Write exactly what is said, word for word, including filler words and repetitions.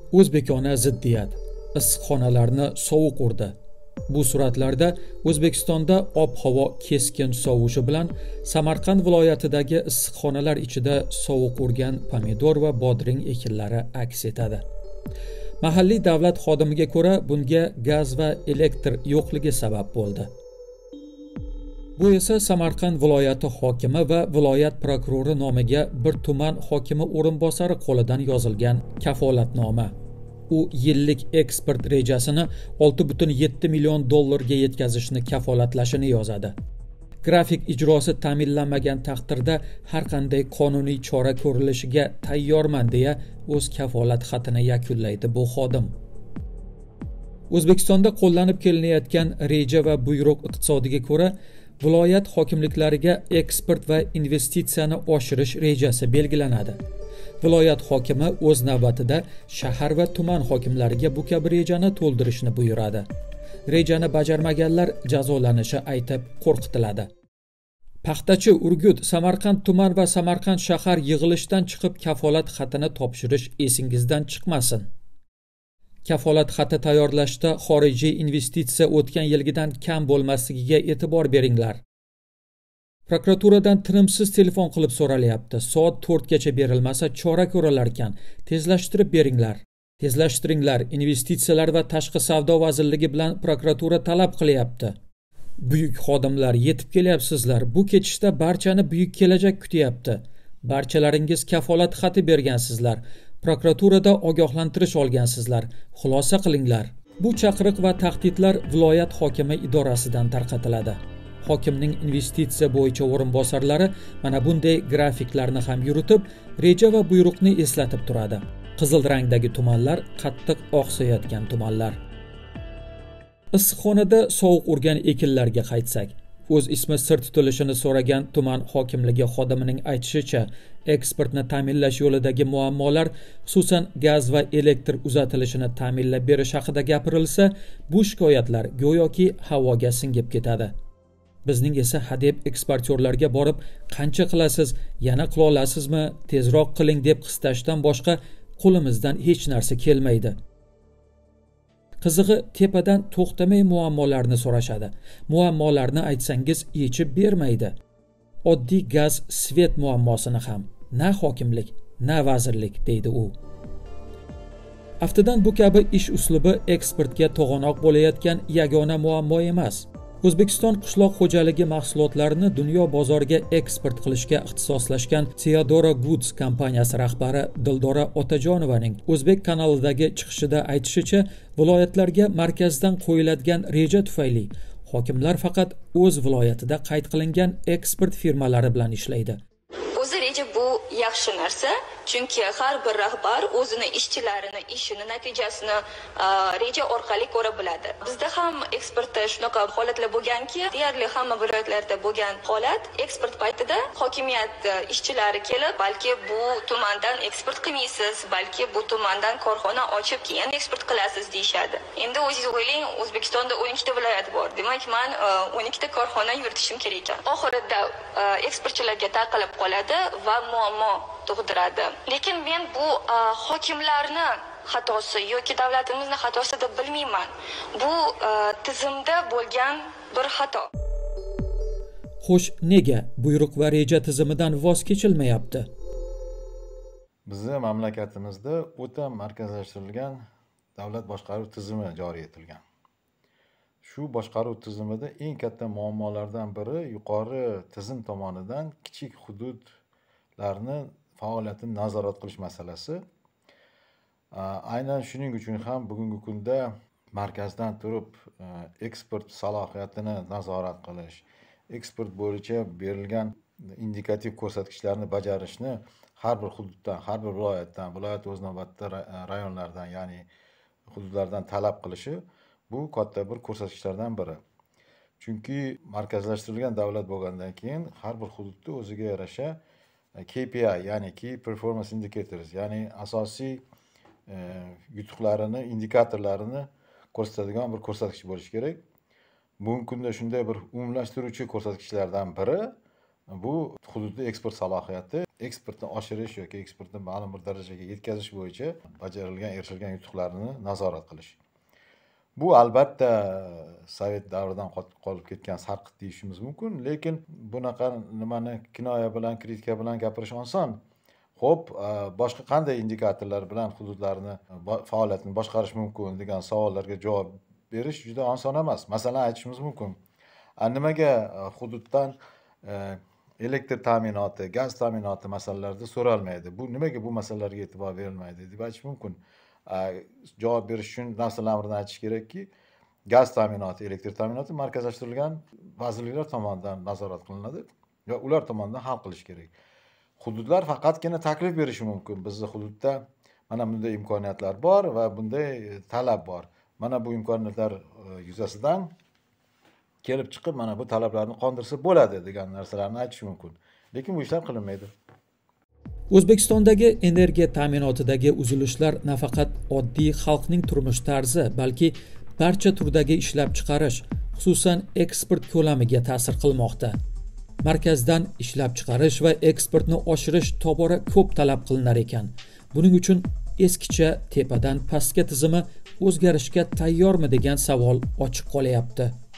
O'zbekona ziddiyat issiqxonalarni sovuq urdi. Bu suratlarda O'zbekistonda ob-havo keskin sovishi bilan Samarqand viloyatidagi issiqxonalar ichida sovuq urgan pomidor va bodring ekinlari aks etadi. Mahalliy davlat xodimiga ko'ra, bunga gaz va elektr yo'qligi sabab bo'ldi. Bu esa Samarqand viloyati hokimi va viloyat prokurori nomiga bir tuman hokimi o'rinbosari qo'lidan yozilgan kafolatnoma. U yillik eksport rejasini olti butun yetti million dollarga yetkazishni kafolatlashini yozadi. Grafik ijrosi ta'minlanmagan taqdirda har qanday qonuniy chora ko'rilishiga tayyorman deya o'z kafolat xatini yakunlaydi bu xodim. O'zbekistonda qo'llanib kelinayotgan reja va buyruq iqtisodiga ko'ra viloyat hokimliklariga eksport va investitsiyani oshirish rejasi belgilanadi. Viloyat hokimi o'z navbatida shahar va tuman hokimlariga bu kabi rejani to'ldirishni buyuradi. Rejani bajarmaganlar jazolanishi aytib qo'rqitiladi. Paxtachi, Urgut, Samarqand tuman va Samarqand shahar yig'ilishdan chiqib kafolat xatini topshirish esingizdan chiqmasin. Kafolat xati tayyorlashda xorijiy investitsiya o'tgan yilgidan kam bo'lmasligiga e'tibor beringlar. Prokuraturadan tinimsiz telefon qilib so'ralyapti. Soat to'rtgacha berilmasa chora ko'rilar ekan. Tezlashtirib beringlar. Tezlashtiringlar. Investitsiyalar va tashqi savdo vazirligi bilan prokuratura talab qilyapti. Buyuk xodimlar, yetib kelyapsizlar. Bu ketishda barchani buyuk kelajak kutyapti. Barchalaringiz kafolat xati bergansizlar. Prokuraturada ogohlantirish olgansizlar. Xulosa qilinglar. Bu chaqiriq va tahdidlar viloyat hokimi idorasidan tarqatiladi. Hokimning investitsiya bo'yicha o'rinbosarlari mana bunday grafiklarni ham yuritib, reja va buyruqni eslatib turadi. Qizil rangdagi tumanlar qattiq oqsayotgan tumanlar. Issiqxonada sovuq urgan ekinlarga qaytsak, o'z ismi sir tutilishini so'ragan tuman hokimligi xodimining aytishicha, eksportni ta'minlash yo'lidagi muammolar, xususan gaz va elektr uzatilishini ta'minlab berish haqida gapirilsa, bu shikoyatlar go'yoki havoga singib ketadi. Bizning esa hadeb eksportyorlarga borib, qancha qilasiz, yana qila olasizmi, tezroq qiling deb qistashdan boshqa qo'limizdan hech narsa kelmaydi. Qizig'i, tepadan to'xtamay muammolarni so'rashadi. Muammolarni aytsangiz yechib bermaydi. Oddiy gaz, svet muammosini ham na hokimlik, na vazirlik deydi u. Aftidan bu kabi ish uslubi eksportga to'g'anoq bo'layotgan yagona muammo emas. O'zbekiston qishloq xo'jaligi mahsulotlarini dunyo bozoriga eksport qilishga ixtisoslashgan Theodora Goods kompaniyasi rahbari Dildora Otajonovaning O'zbek kanalidagi chiqishida aytishicha, viloyatlarga markazdan qo'yiladigan reja tufayli hokimlar faqat o'z viloyatida qayd qilingan eksport firmalari bilan ishlaydi. O'zi reja bu yaxshi narsa, chunki har bir rahbar o'zini ishchilarini ishini natijasini reja orqali ko'ra biladi. Bizda ham eksportda shunaqa holatlar bo'lganki, deyarli hamma viloyatlarda bo'lgan holat, eksport paytida hokimiyat ishchilari kelib, balki bu tumandan eksport qilmaysiz, balki bu tumandan korxona ochib keyin eksport qilasiz deyshadi. Endi o'zingiz o'ylang, O'zbekistonda o'n ikkita viloyat bor. Demak, men o'n ikkita korxona yuritishim kerak ekan. Oxirida eksportchilarga taqalib qoladi va muammo tug'diradi. Lekin men bu uh, hokimlarni xatosi yoki davlatimizni xatosi deb bilmayman. Bu uh, tizimda bo'lgan bir xato. Xo'sh, nega buyruq va reja tizimidan voz kechilmayapti? Bizning mamlakatimizda o'ta markazlashtirilgan davlat boshqaruv tizimi joriy etilgan. Shu boshqaruv tizimida eng katta muammolardan biri yuqori tizim tomonidan kichik hududlarni faoliyatini nazorat qilish masalasi. Aynan shuning uchun ham bugungi kunda markazdan turib eksport salohiyatini nazorat qilish, eksport bo'yicha berilgan indikativ ko'rsatkichlarni bajarishni har bir hududdan, har bir viloyatdan, viloyat o'z navbatida rayonlardan, ya'ni hududlardan talab qilishi bu katta bir ko'rsatkichlardan biri. Chunki markazlashtirilgan davlat bo'lgandan keyin har bir hududda o'ziga yarasha K P I, ya'ni Key Performance Indicators, ya'ni asosiy e, yutuqlarini, indikatorlarini ko'rsatadigan bir ko'rsatkich bo'lishi kerak. Bugungi kunda shunday bir umumlashtiruvchi ko'rsatkichlardan biri bu hududda eksport salohiyati. eksportni oshirish yoki eksportni ma'lum bir darajaga yetkazish bo'yicha bajarilgan erishilgan yutuqlarni nazorat qilish. Bu albatta sovet davridan qolib ketgan sarqit deyishimiz mumkin, lekin bunaqa nimani kinoya bilan, kritika bilan gapirish oson. Xo'p, boshqa qanday indikatorlar bilan hududlarni faoliyatini boshqarish mumkin degan savollarga javob berish juda oson emas. Masalan, aytishimiz mumkin. Nimaga hududdan elektr ta'minoti, gaz ta'minoti masalalarida so'ralmaydi? Bu nimaga bu masalalarga e'tibor berilmaydi deb aytish mumkin. Javob berish uchun narsalarni aytish kerakki, gaz ta'minoti, elektr ta'minoti markazlashtirilgan vazirliklar tomonidan nazorat qilinadi va ular tomonidan hal qilish kerak. Hududlar faqatgina taklif berishi mumkin. Bizning hududda mana bunday imkoniyatlar bor va bunday talab bor. Mana bu imkoniyatlar yuzasidan kelib chiqib mana bu talablarni qondirsa bo'ladi degan narsalarni aytish mumkin. Lekin bu ishlar qilinmaydi. O'zbekistondagi energiya ta'minotidagi uzilishlar nafaqat oddiy xalqning turmush tarzi, balki barcha turdagi ishlab chiqarish, xususan eksport ko'lamiga ta'sir qilmoqda. Markazdan ishlab chiqarish va eksportni oshirish tobora ko'p talab qilinar ekan. Buning uchun eskicha tepadan pastga tizimi o'zgarishga tayyormi degan savol ochiq qolyapti.